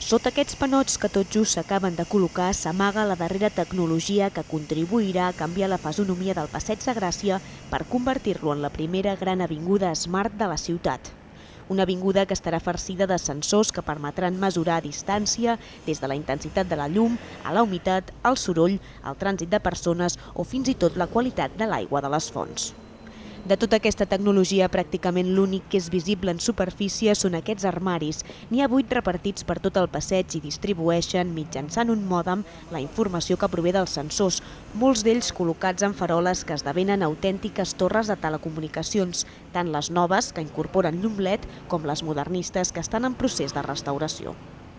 Sota aquests panots que tot just s'acaben de col·locar s'amaga la darrera tecnologia que contribuirà a canviar la fisonomia del Passeig de Gràcia per convertir-lo en la primera gran avinguda smart de la ciutat. Una avinguda que estarà farcida de sensors que permetran mesurar a distància des de la intensitat de la llum, a la humitat, al soroll, al trànsit de persones o fins i tot la qualitat de l'aigua de les fonts. De tota aquesta tecnologia, pràcticament l'únic que és visible en superfície són aquests armaris. N'hi ha 8 repartits per tot el passeig i distribueixen, mitjançant un mòdem, la informació que prové dels sensors, molts d'ells col·locats en faroles que esdevenen autèntiques torres de telecomunicacions, tant les noves, que incorporen llum LED, com les modernistes, que estan en procés de restauració.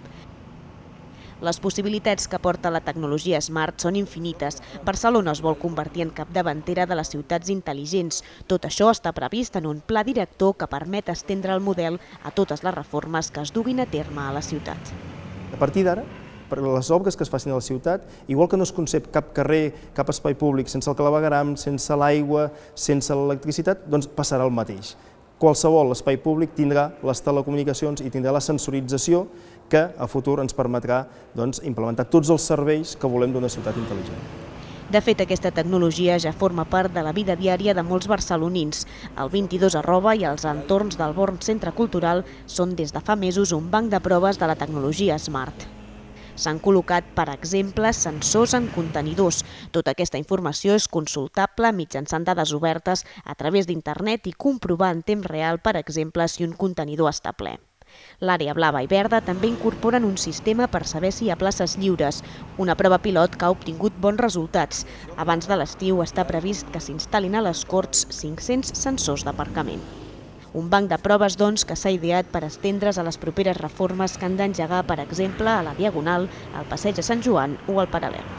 Les possibilitats que porta la tecnologia smart són infinites. Barcelona es vol convertir en capdavantera de les ciutats intel·ligents. Tot això està previst en un pla director que permet estendre el model a totes les reformes que es duguin a terme a la ciutat. A partir d'ara, per les obres que es facin a la ciutat, igual que no es concep cap carrer, cap espai públic sense el clavegueram, sense l'aigua, sense l'electricitat, doncs passarà el mateix. Qualsevol espai públic tindrà les telecomunicacions i tindrà la sensorització que a futur ens permetrà implementar tots els serveis que volem d'una ciutat intel·ligent. De fet, aquesta tecnologia ja forma part de la vida diària de molts barcelonins. El 22@ i els entorns del Born Centre Cultural són des de fa mesos un banc de proves de la tecnologia smart. S'han col·locat, per exemple, sensors en contenidors. Tota aquesta informació és consultable mitjançant dades obertes a través d'internet i comprovar en temps real, per exemple, si un contenidor està ple. L'àrea blava i verda també incorporen un sistema per saber si hi ha places lliures, una prova pilot que ha obtingut bons resultats. Abans de l'estiu està previst que s'instal·lin a les Corts 500 sensors d'aparcament. Un banc de proves, doncs, que s'ha ideat per estendre's a les properes reformes que han d'engegar, per exemple, a la Diagonal, al Passeig de Sant Joan o al Paral·lel.